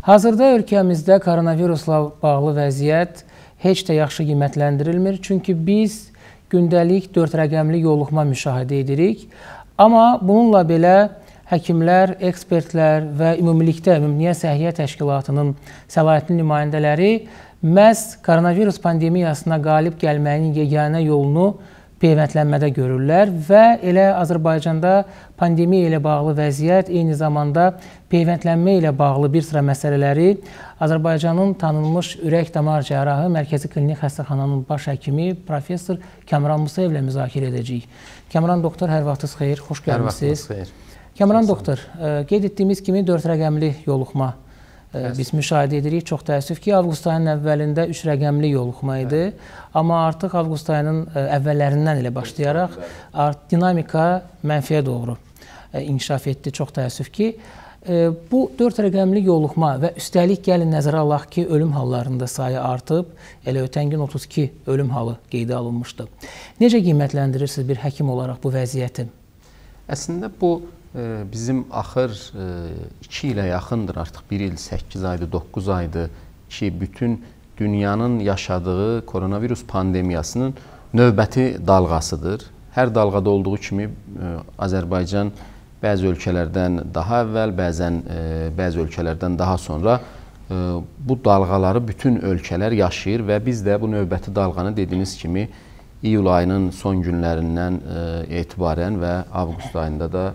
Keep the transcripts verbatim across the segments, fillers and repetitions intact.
Hazırda ölkəmizdə koronavirusla bağlı vəziyyət heç də yaxşı qiymətləndirilmir. Çünki biz gündəlik dörd rəqəmli yoluxma müşahidə edirik. Amma bununla belə həkimlər, ekspertlər və ümumilikdə Ümumdünya Səhiyyə Təşkilatının səlahiyyətli nümayəndələri məhz koronavirus pandemiyasına qalib gəlməyin yeganə yolunu peyvəndlənmədə görürlər və elə Azərbaycanda pandemiya ilə bağlı vəziyyət, eyni zamanda peyvəndlənmə ilə bağlı bir sıra məsələləri Azərbaycanın tanınmış ürək-damar cərrahı Mərkəzi Klinik Xəstəxananın baş həkimi professor Kəmran Musayev ilə müzakirə edəcəyik. Kəmran doktor, hər vaxtınız xeyir, xoş gəlmisiniz. Hər vaxtınız xeyir. Kəmran doktor, qeyd etdiyimiz kimi dörd rəqəmli yoluxma biz müşahidə edirik. Çox təəssüf ki, avqust ayının əvvəlində üç rəqəmli yoluxma idi. Amma artıq avqust ayının əvvəllərindən ilə başlayaraq dinamika mənfiyə doğru inkişaf etdi. Çox təəssüf ki, bu dörd rəqəmli yoluxma və üstəlik gəlin nəzərə alaq ki, ölüm hallarında sayı artıb. Elə ötən gün otuz iki ölüm halı qeydə alınmışdı. Necə qiymətləndirirsiniz bir həkim olaraq bu vəziyyəti? Əslində bu bizim axır iki ilə yaxındır, artıq bir il, səkkiz aydır, doqquz aydır ki, bütün dünyanın yaşadığı koronavirus pandemiyasının növbəti dalğasıdır. Hər dalğada olduğu kimi Azərbaycan bəzi ölkələrdən daha əvvəl, bəzən bəzi ölkələrdən daha sonra bu dalğaları bütün ölkələr yaşayır və biz də bu növbəti dalğanı dediyiniz kimi iyul ayının son günlərindən etibarən və avqust ayında da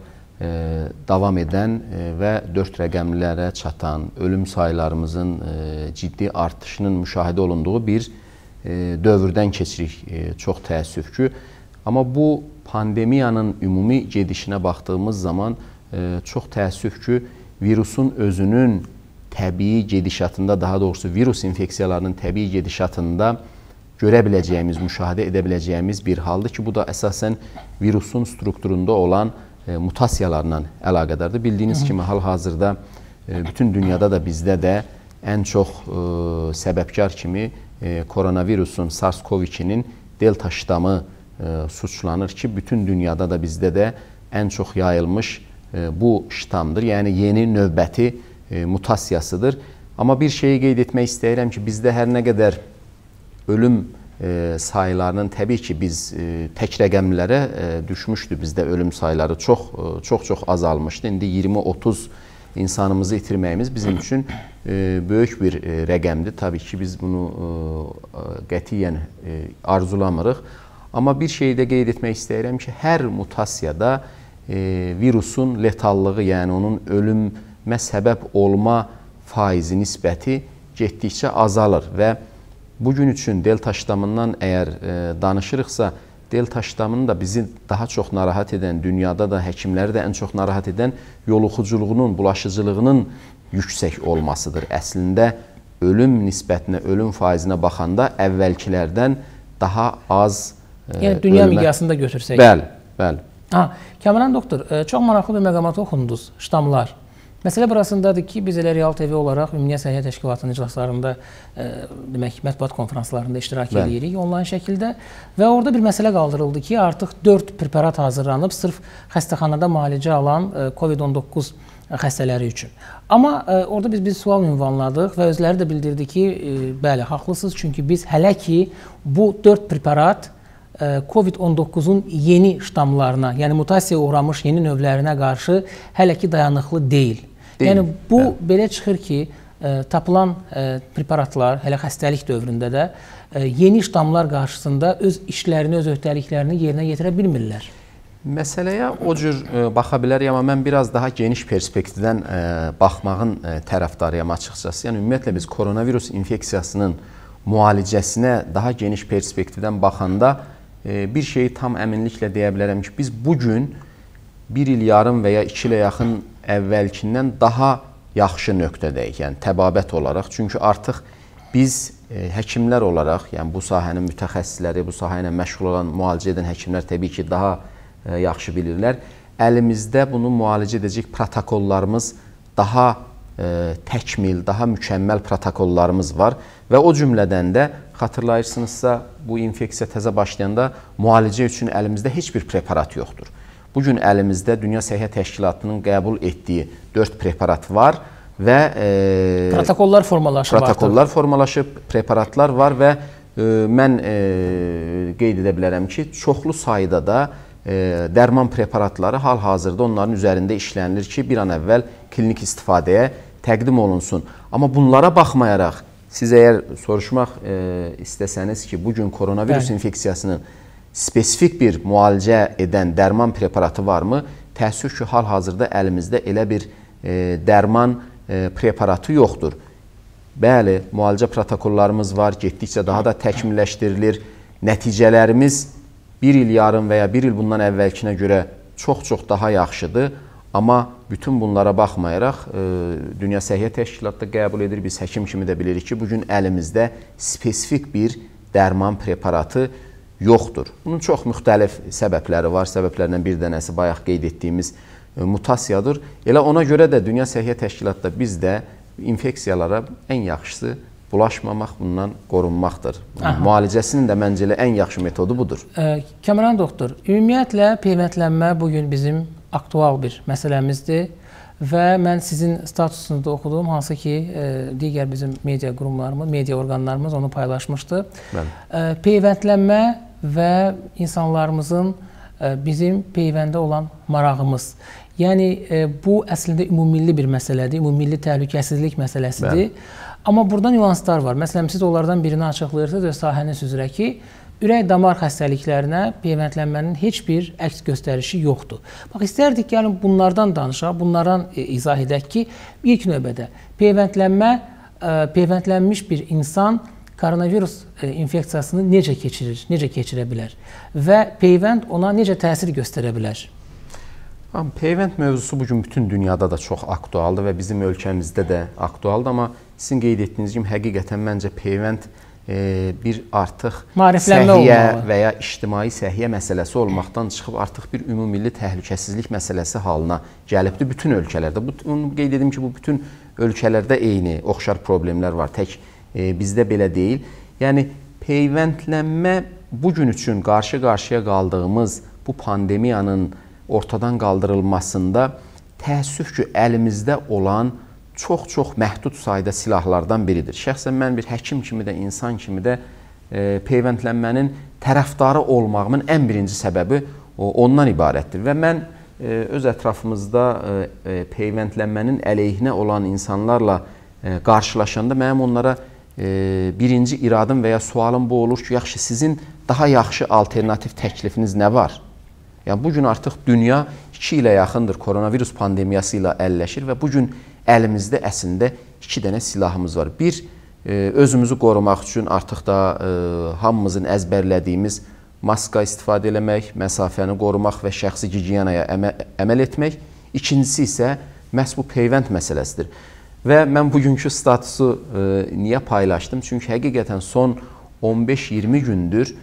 davam edən və dörd rəqəmlilərə çatan ölüm saylarımızın ciddi artışının müşahidə olunduğu bir dövrdən keçirik, çox təəssüf ki. Amma bu pandemiyanın ümumi gedişinə baxdığımız zaman çox təəssüf ki, virusun özünün təbii gedişatında, daha doğrusu virus infeksiyalarının təbii gedişatında görə biləcəyimiz, müşahidə edə biləcəyimiz bir haldır ki, bu da əsasən virusun strukturunda olan mutasiyalarla əlaqədardır. Bildiyiniz kimi hal-hazırda bütün dünyada da bizdə də ən çox səbəbkar kimi koronavirusun SARS-CoV ikinin delta ştamı suçlanır ki, bütün dünyada da bizdə də ən çox yayılmış bu ştamdır. Yəni yeni növbəti mutasiyasıdır. Amma bir şeyi qeyd etmək istəyirəm ki, bizdə hər nə qədər ölüm sayılarının təbii ki, biz tək rəqəmlərə düşmüşdü. Bizdə ölüm sayıları çox çox çox azalmışdı. İndi iyirmi otuz insanımızı itirməyimiz bizim üçün böyük bir rəqəmdir. Tabii ki, biz bunu qətiyyən arzulamırıq. Amma bir şeyi də qeyd etmək istəyirəm ki, hər mutasiyada virusun letallığı, yəni onun ölümə səbəb olma faizi nisbəti getdikcə azalır və bugün üçün delta ştamından əgər danışırıqsa, delta ştamının da bizi daha çox narahat edən, dünyada da həkimləri də ən çox narahat edən yoluxuculuğunun, bulaşıcılığının yüksək olmasıdır. Əslində ölüm nisbətinə, ölüm faizinə baxanda əvvəlkilərdən daha az yəni dünya miqyasında götürsək. Bəli, bəli. Ha, Kəmran doktor, çox maraqlı bir məqamat oxundunuz, ştamlar. Məsələ burasındadır ki, biz elə Real T V olaraq Ümumdünya Səhiyyə Təşkilatının iclaslarında, demək, mətbuat konferanslarında iştirak edirik onlayn şəkildə və orada bir məsələ qaldırıldı ki, artıq dörd preparat hazırlanıb sırf xəstəxanada müalicə alan COVID on doqquz xəstələri üçün. Amma orada biz bir sual ünvanladıq və özləri də bildirdi ki, bəli, haqlısınız, çünki biz hələ ki bu dörd preparat COVID on doqquzun yeni ştamlarına, yəni mutasiyaya uğramış yeni növlərinə qarşı hələ ki dayanıqlı deyil. Deyil. Yəni bu hə. belə çıxır ki, tapılan preparatlar hələ xəstəlik dövründə də yeni ştamlar qarşısında öz işlərini, öz öhdəliklərini yerinə yetirə bilmirlər. Məsələyə o cür baxa bilərik, amma mən biraz daha geniş perspektivdən baxmağın tərəfdarıyam açıqcası. Yəni ümumiyyətlə biz koronavirus infeksiyasının müalicəsinə daha geniş perspektivdən baxanda bir şeyi tam əminliklə deyə bilərəm ki, biz bugün bir il yarım və ya iki ilə yaxın əvvəlkindən daha yaxşı nöqtədəyik, yəni təbabət olaraq. Çünki artıq biz həkimlər olaraq, yəni bu sahənin mütəxəssisləri, bu sahə ilə məşğul olan, müalicə edən həkimlər təbii ki, daha yaxşı bilirlər. Əlimizdə bunu müalicə edəcək protokollarımız daha təkmil, daha mükəmməl protokollarımız var və o cümlədən də xatırlayırsınızsa, bu infeksiya təzə başlayanda müalicə üçün əlimizdə heç bir preparat yoxdur. Bugün əlimizdə Dünya Səhiyyə Təşkilatının qəbul etdiyi dörd preparat var və e, protokollar formalaşıb. Protokollar artıq. formalaşıb, preparatlar var və e, mən e, qeyd edə bilərəm ki, çoxlu sayda da e, dərman preparatları hal-hazırda onların üzərində işlənilir ki, bir an əvvəl klinik istifadəyə təqdim olunsun. Amma bunlara baxmayaraq, siz əgər soruşmaq e, istəsəniz ki, bugün koronavirus Bəli. infeksiyasının spesifik bir müalicə edən dərman preparatı varmı? Təəssüf ki, hal-hazırda əlimizdə elə bir e, dərman e, preparatı yoxdur. Bəli, müalicə protokollarımız var, getdikcə daha da təkmilləşdirilir. Nəticələrimiz bir il yarım və ya bir il bundan əvvəlkinə görə çox-çox daha yaxşıdır. Amma bütün bunlara baxmayaraq, e, Dünya Səhiyyə Təşkilatı da qəbul edir, biz həkim kimi də bilirik ki, bugün əlimizdə spesifik bir dərman preparatı yoxdur. Bunun çox müxtəlif səbəbləri var. Səbəblərindən bir dənəsi bayaq qeyd etdiyimiz mutasiyadır. Elə ona görə də Dünya Səhiyyə Təşkilatı da biz də infeksiyalara ən yaxşısı bulaşmamaq, bundan qorunmaqdır. Aha. Müalicəsinin də məncə ən yaxşı metodu budur. Ə, Kəmran doktor, ümumiyyətlə peyvəndlənmə bugün bizim aktual bir məsələmizdir və mən sizin statusunuzda oxudum, hansı ki, digər bizim media qurumlarımız, media orqanlarımız onu paylaşmışdı. Bəli. Peyvəndlənmə və insanlarımızın bizim peyvəndə olan marağımız. Yəni, bu əslində ümumilli bir məsələdir, ümumilli təhlükəsizlik məsələsidir. Bəli. Amma burada nüanslar var. Məsələn, siz onlardan birini açıqlayırsınız və sahəniz üzrə ki, ürək-damar xəstəliklərinə peyvəndlənmənin heç bir əks göstərişi yoxdur. Bax, istərdik ki, bunlardan danışaq, bunlardan izah edək ki, ilk növbədə peyvəndlənmə, peyvəndlənmiş bir insan koronavirus infeksiyasını necə keçirir, necə keçirə bilər və peyvənd ona necə təsir göstərə bilər? Peyvənd mövzusu bugün bütün dünyada da çox aktualdır və bizim ölkəmizdə də aktualdır, amma sizin qeyd etdiyiniz kimi həqiqətən məncə peyvənd e, bir artıq səhiyyə və ya ictimai səhiyyə məsələsi olmaqdan çıxıb artıq bir ümumilli təhlükəsizlik məsələsi halına gəlibdir bütün ölkələrdə. Bunu qeyd edim ki, bu bütün ölkələrdə eyni, oxşar problemlər var, tək e, bizdə belə deyil. Yəni, peyvəndlənmə bugün üçün qarşı-qarşıya qaldığımız bu pandemiyanın ortadan qaldırılmasında təəssüf ki, əlimizdə olan çox-çox məhdud sayda silahlardan biridir. Şəxsən mən bir həkim kimi də, insan kimi də e, peyvəndlənmənin tərəfdarı olmağımın ən birinci səbəbi o, ondan ibarətdir. Və mən e, öz ətrafımızda e, peyvəndlənmənin əleyhinə olan insanlarla e, qarşılaşanda mənim onlara e, birinci iradım və ya sualım bu olur ki, yaxşı, sizin daha yaxşı alternativ təklifiniz nə var? Yəni, bugün artıq dünya iki ilə yaxındır koronavirus pandemiyası ilə əlləşir və bugün əlimizdə əslində iki dənə silahımız var. Bir, özümüzü qorumaq üçün artıq da hamımızın əzbərlədiyimiz maska istifadə eləmək, məsafəni qorumaq və şəxsi gigiyenaya əməl etmək. İkincisi isə məhz bu peyvənd məsələsidir. Və mən bugünkü statusu niyə paylaşdım? Çünki həqiqətən son on beş iyirmi gündür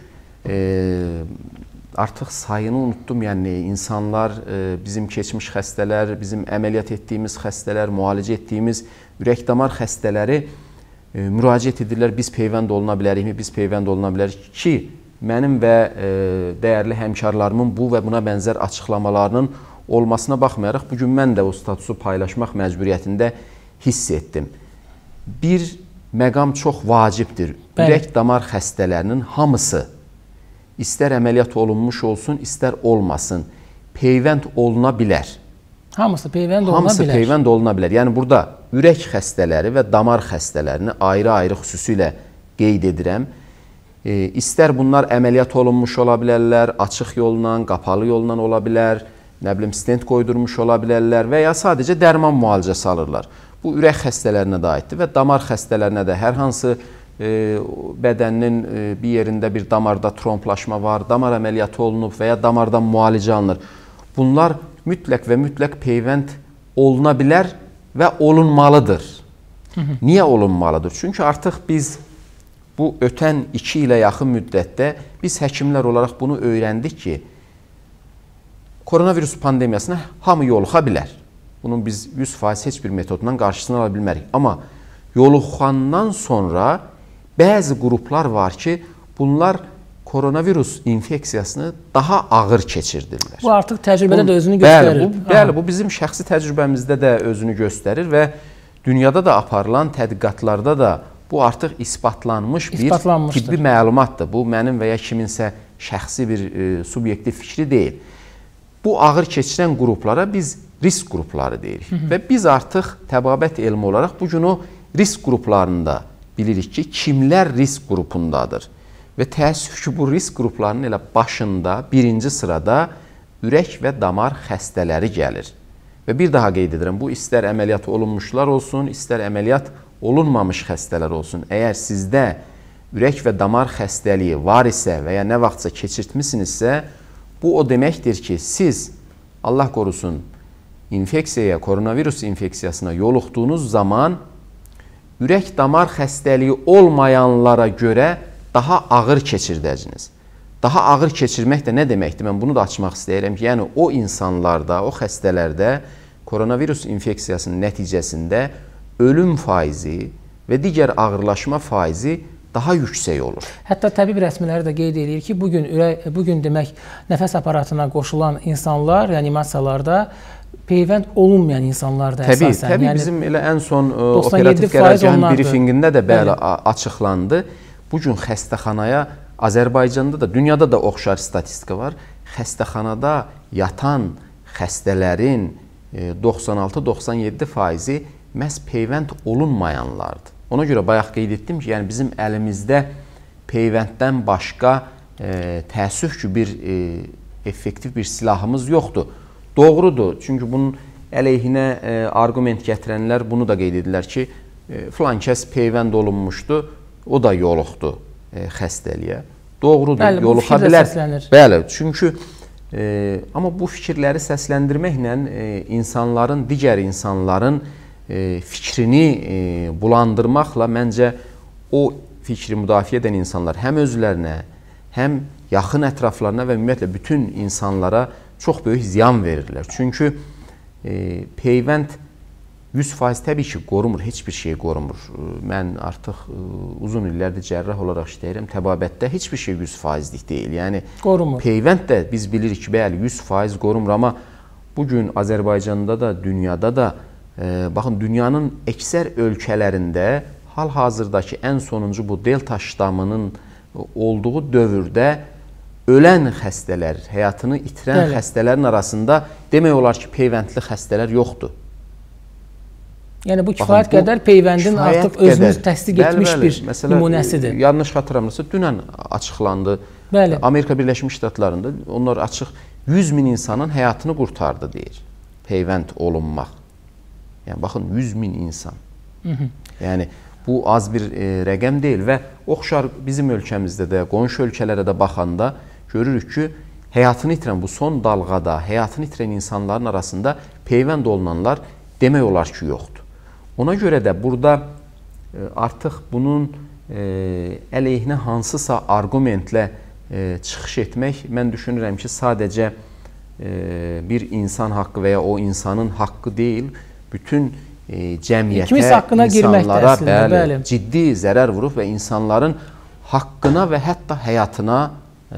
artıq sayını unutdum, yəni insanlar, bizim keçmiş xəstələr, bizim əməliyyat etdiyimiz xəstələr, müalicə etdiyimiz ürək-damar xəstələri müraciət edirlər, biz peyvənd oluna bilərikmi, biz peyvənd oluna bilərik ki, mənim və dəyərli həmkarlarımın bu və buna bənzər açıqlamalarının olmasına baxmayaraq, bugün mən də o statusu paylaşmaq məcburiyyətində hiss etdim. Bir məqam çox vacibdir. Ürək-damar xəstələrinin hamısı, İstər əməliyyat olunmuş olsun, istər olmasın, peyvənd oluna bilər. Hamısı peyvənd oluna Hamısı bilər. Hamısı peyvənd oluna bilər. Yəni, burada ürək xəstələri və damar xəstələrini ayrı-ayrı xüsusilə qeyd edirəm. E, istər bunlar əməliyyat olunmuş ola bilərlər, açıq yolla, qapalı yolla ola bilər, nə bilim, stent qoydurmuş ola bilərlər və ya sadəcə dərman müalicəsi alırlar. Bu, ürək xəstələrinə də aiddir və damar xəstələrinə də hər hansı E, bədəninin e, bir yerində bir damarda tromblaşma var, damar əməliyyatı olunub və ya damardan müalicə alınır. Bunlar mütləq və mütləq peyvənd oluna bilər və olunmalıdır. Hı -hı. Niyə olunmalıdır? Çünki artıq biz bu ötən iki ilə yaxın müddətdə biz həkimlər olaraq bunu öyrəndik ki, koronavirus pandemiyasına hamı yoluxa bilər. Bunun biz yüz faiz heç bir metodundan qarşısını ala bilmərik. Amma yoluxandan sonra bəzi qruplar var ki, bunlar koronavirus infeksiyasını daha ağır keçirdirlər. Bu artıq təcrübədə bu, də özünü göstərir. Bəli bu, bəli, bu bizim şəxsi təcrübəmizdə də özünü göstərir və dünyada da aparılan tədqiqatlarda da bu artıq isbatlanmış bir tibbi məlumatdır. Bu mənim və ya kiminsə şəxsi bir e, subyektiv fikri deyil. Bu ağır keçirən qruplara biz risk qrupları deyirik. Hı -hı. Və biz artıq təbabət elmi olaraq bu gün o risk qruplarında bilirik ki, kimlər risk qrupundadır. Və təəssüf ki, bu risk qruplarının elə başında, birinci sırada ürək və damar xəstələri gəlir. Və bir daha qeyd edirəm, bu istər əməliyyat olunmuşlar olsun, istər əməliyyat olunmamış xəstələr olsun. Əgər sizdə ürək və damar xəstəliyi var isə və ya nə vaxtsa keçirtmisinizsə, bu o deməkdir ki, siz, Allah qorusun, infeksiyaya, koronavirus infeksiyasına yoluxduğunuz zaman ürək damar xəstəliyi olmayanlara görə daha ağır keçirdəciniz. Daha ağır keçirmək də nə deməkdir? Mən bunu da açmaq istəyirəm ki, yəni o insanlarda, o xəstələrdə koronavirus infeksiyasının nəticəsində ölüm faizi və digər ağırlaşma faizi daha yüksək olur. Hətta təbib rəsmiləri də qeyd edir ki, bugün ürək, bugün demək nəfəs aparatına qoşulan insanlar reanimatsiyalarda peyvənd olunmayan insanlar da təbii, əsasən. Təbii, yəni, bizim elə ən son operativ qərargahın briefingində də belə açıqlandı. Bugün xəstəxanaya Azərbaycanda da, dünyada da oxşar statistika var. Xəstəxanada yatan xəstələrin doxsan altı doxsan yeddi faizi məhz peyvənd olunmayanlardır. Ona görə bayaq qeyd etdim ki, yəni bizim əlimizdə peyvənddən başqa e, təəssüf ki, bir e, effektiv bir silahımız yoxdur. Doğrudur, çünki bunun əleyhinə e, arqument gətirənlər bunu da qeyd edirlər ki, e, filan kəs peyvənd olunmuşdu, o da yoluxdu e, xəstəliyə. Doğrudur, bəli, yoluxa bilər. Bəli, çünki e, amma bu fikirləri səsləndirməklə e, insanların, digər insanların e, fikrini e, bulandırmaqla məncə o fikri müdafiə edən insanlar həm özlərinə, həm yaxın ətraflarına və ümumiyyətlə bütün insanlara çox böyük ziyan verirlər. Çünki e, peyvənd yüz faiz təbii ki, qorumur, heç bir şey qorumur. Mən artıq e, uzun illərdir cərrah olaraq işləyirəm. Təbabətdə heç bir şey yüz faizlik deyil. Yəni, qorumur. Peyvənd də biz bilirik ki, bəli, yüz faiz qorumur, amma bugün Azərbaycanda da, dünyada da, e, baxın, dünyanın əksər ölkələrində hal-hazırdakı ən sonuncu bu delta ştamının olduğu dövrdə ölən xəstələr, həyatını itirən Bəli. xəstələrin arasında demək olar ki, peyvəndli xəstələr yoxdur. Yəni bu kifayət Baxın, qədər peyvəndin artıq özünü təsdiq bəli, etmiş bəli. bir Məsələ, nümunəsidir. Yanlış xatırlamırsa, dünən açıqlandı. Bəli. Amerika Birləşmiş Ştatlarında onlar açıq yüz min insanın həyatını qurtardı deyir. Peyvənd olunmaq. Yəni baxın, yüz min insan. Hı -hı. Yəni bu az bir e, rəqəm deyil və oxşar bizim ölkəmizdə də, qonşu ölkələrə də baxanda görürük ki, həyatını itirən bu son dalğada, həyatını itirən insanların arasında peyvənd olunanlar demək olar ki, yoxdur. Ona görə də burada e, artıq bunun e, əleyhinə hansısa arqumentlə e, çıxış etmək, mən düşünürəm ki, sadəcə e, bir insan haqqı və ya o insanın haqqı deyil, bütün e, cəmiyyətə, insanlara əslində, bəli, bəli. ciddi zərər vurub və insanların haqqına və hətta həyatına e,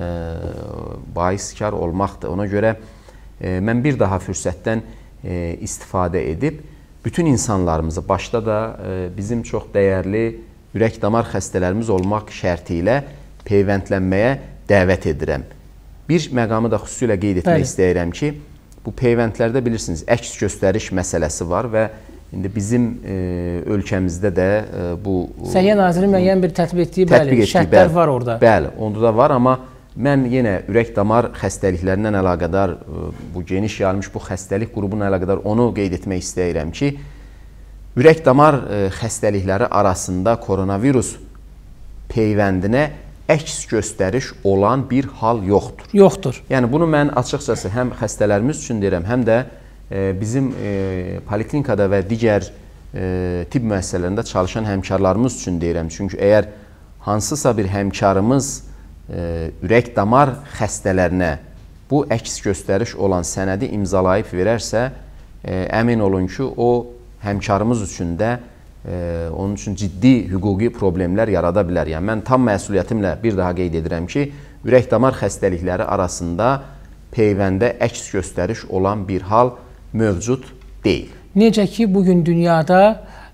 baiskar olmaqdır. Ona görə e, mən bir daha fürsətdən e, istifadə edib, bütün insanlarımızı, başda da e, bizim çox dəyərli ürək-damar xəstələrimiz olmaq şərti ilə peyvəndlənməyə dəvət edirəm. Bir məqamı da xüsusilə qeyd etmək Bəli. istəyirəm ki, bu peyvəndlərdə bilirsiniz, əks göstəriş məsələsi var və indi bizim e, ölkəmizdə də e, bu... Səhiyyə Naziri müəyyən bir tətbiq etdiyi, bəli, şərtlər var orada. Bəli, onda da var, amma mən yenə ürək-damar xəstəliklərindən əlaqədar, bu geniş yayılmış bu xəstəlik qrubuna əlaqədar onu qeyd etmək istəyirəm ki, ürək-damar xəstəlikləri arasında koronavirus peyvəndinə əks göstəriş olan bir hal yoxdur. Yoxdur. Yəni bunu mən açıqcası həm xəstələrimiz üçün deyirəm, həm də bizim poliklinikada və digər tibb müəssisələrində çalışan həmkarlarımız üçün deyirəm. Çünki əgər hansısa bir həmkarımız ürək-damar xəstələrinə bu əks göstəriş olan sənədi imzalayıb verərsə, əmin olun ki, o həmkarımız üçün də onun üçün ciddi hüquqi problemlər yarada bilər. Yəni, mən tam məsuliyyətimlə bir daha qeyd edirəm ki, ürək-damar xəstəlikləri arasında peyvəndə əks göstəriş olan bir hal mövcud deyil. Necə ki, bugün dünyada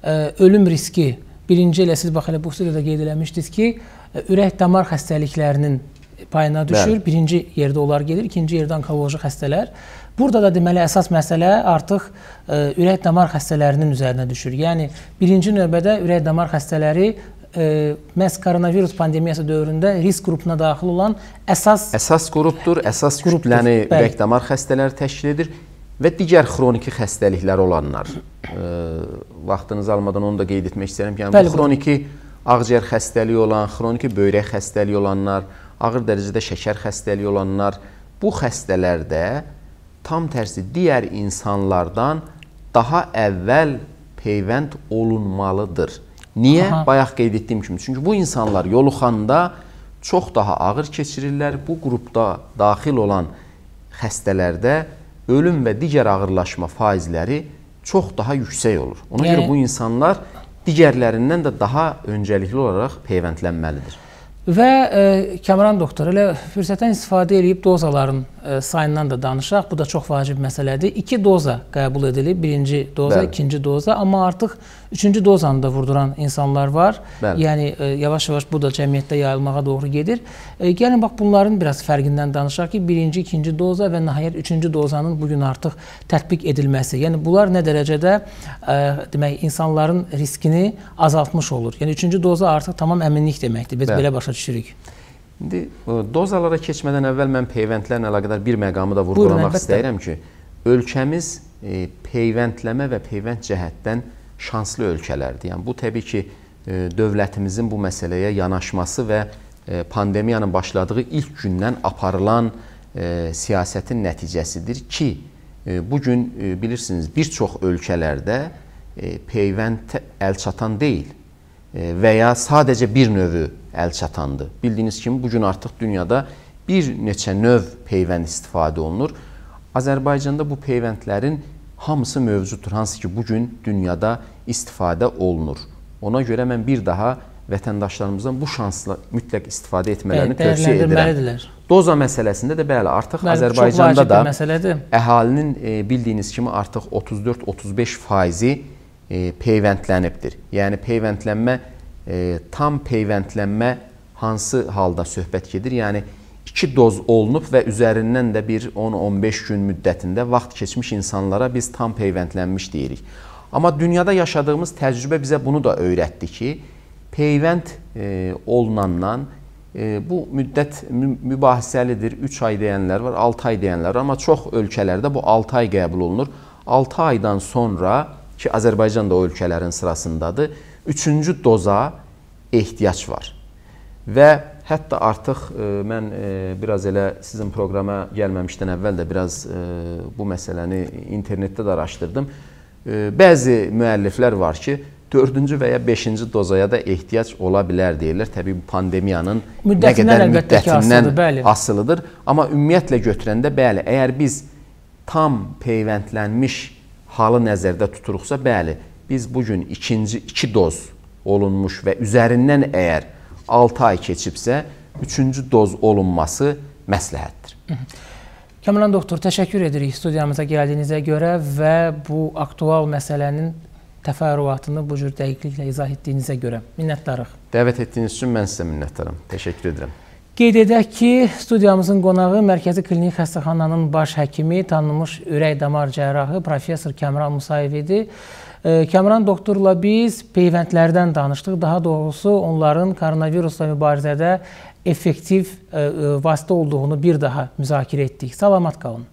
ölüm riski, birinci elə siz bax elə bu studiyada qeyd eləmişdiniz ki, ürək-damar xəstəliklərinin payına düşür. Bəli. Birinci yerdə onlar gedir, ikinci yerdə onkoloji xəstələr. Burada da deməli əsas məsələ artıq ürək-damar xəstələrinin üzərinə düşür. Yəni birinci növbədə ürək-damar xəstələri e, məhz koronavirus pandemiyası dövründə risk qrupuna daxil olan əsas əsas qrupdur, əsas kütləni ürək-damar xəstələri təşkil edir və digər xroniki xəstəliklər olanlar. E, vaxtınızı almadan onu da qeyd etmək istəyirəm ki, yəni Bəli, bu xroniki ağciyər xəstəliyi olan, xroniki böyrək xəstəliyi olanlar, ağır dərəcədə şəkər xəstəliyi olanlar, bu xəstələrdə tam tərsi digər insanlardan daha əvvəl peyvənd olunmalıdır. Niyə? Aha. Bayaq qeyd etdiyim kimi. Çünki bu insanlar yoluxanda çox daha ağır keçirirlər. Bu qrupda daxil olan xəstələrdə ölüm və digər ağırlaşma faizləri çox daha yüksək olur. Ona yəni, görə bu insanlar digərlərindən də daha öncəlikli olaraq peyvəndlənməlidir. Və e, Kamran doktor, elə fürsətdən istifadə edib dozaların e, sayından da danışaq. Bu da çox vacib məsələdir. İki doza qəbul edilib. Birinci doza, Bəli. ikinci doza. Amma artıq üçüncü dozanı da vurduran insanlar var. Bəli. Yəni yavaş-yavaş e, bu da cəmiyyətdə yayılmağa doğru gedir. E, gəlin bax bunların biraz fərqindən danışaq ki, birinci, ikinci doza və nəhayət üçüncü dozanın bugün artıq tətbiq edilməsi. Yəni bunlar nə dərəcədə e, demək insanların riskini azaltmış olur. Yəni üçüncü doza artıq tamam əminlik deməkdir. Biz Bəli. belə başa düşürük. İndi dozalara keçmədən əvvəl mən peyvəndlərlə əlaqədar bir məqamı da vurğulamaq istəyirəm ki, ölkəmiz e, peyvəndləmə və peyvənd cəhətdən şanslı ölkələrdir. Yəni bu təbii ki, e, dövlətimizin bu məsələyə yanaşması və e, pandemiyanın başladığı ilk gündən aparılan e, siyasətin nəticəsidir ki, e, bugün e, bilirsiniz bir çox ölkələrdə e, peyvənd əlçatan deyil e, və ya sadəcə bir növü əlçatandır. Bildiyiniz kimi bugün artıq dünyada bir neçə növ peyvənd istifadə olunur. Azərbaycanda bu peyvəndlərin hamısı mövcuddur, hansı ki bugün dünyada istifadə olunur. Ona görə mən bir daha vətəndaşlarımızdan bu şansla mütləq istifadə etmələrini evet, tövsiyə edirəm. Doza məsələsində də bəli, artıq bəli, Azərbaycanda da əhalinin e, bildiyiniz kimi artıq otuz dörd otuz beş faizi e, peyvəndlənibdir. Yəni peyvəndlənmə E, tam peyvəndlənmə hansı halda söhbət gedir? Yəni iki doz olunub və üzərindən də bir on on beş gün müddətində vaxt keçmiş insanlara biz tam peyvəndlənmiş deyirik. Amma dünyada yaşadığımız təcrübə bizə bunu da öyrətdi ki, peyvənd e, olunandan e, bu müddət mübahisəlidir. üç ay deyənlər var, altı ay deyənlər var, amma çox ölkələrdə bu altı ay qəbul olunur. altı aydan sonra ki, Azərbaycan da o ölkələrin sırasındadır, üçüncü doza ehtiyac var. Və hətta artıq e, mən e, biraz elə sizin proqrama gəlməmişdən əvvəl də biraz e, bu məsələni internetdə də araşdırdım. E, bəzi müəlliflər var ki, dördüncü və ya beşinci dozaya da ehtiyac ola bilər deyirlər. Təbii bu pandemiyanın müddətindən, nə qədər müddətindən asılıdır, asılıdır. Amma ümumiyyətlə götürəndə bəli, əgər biz tam peyvəndlənmiş halı nəzərdə tuturuqsa, bəli, biz bugün ikinci iki doz olunmuş və üzərindən əgər altı ay keçibsə, üçüncü doz olunması məsləhətdir. Kamran doktor, təşəkkür edirik studiyamıza gəldiyinizə görə və bu aktual məsələnin təfərrüatını bu cür dəqiqliklə izah etdiyinizə görə. Minnətdarıq. Dəvət etdiyiniz üçün mən sizə minnətdaram. Təşəkkür edirəm. Qeyd edək ki, studiyamızın qonağı Mərkəzi Klinik Xəstəxananın baş həkimi, tanınmış ürək-damar cərrahı professor Kamran Musayev idi. Kamran doktorla biz peyvəndlərdən danışdıq. Daha doğrusu onların koronavirusla mübarizədə effektiv vasitə olduğunu bir daha müzakirə etdik. Salamat qalın.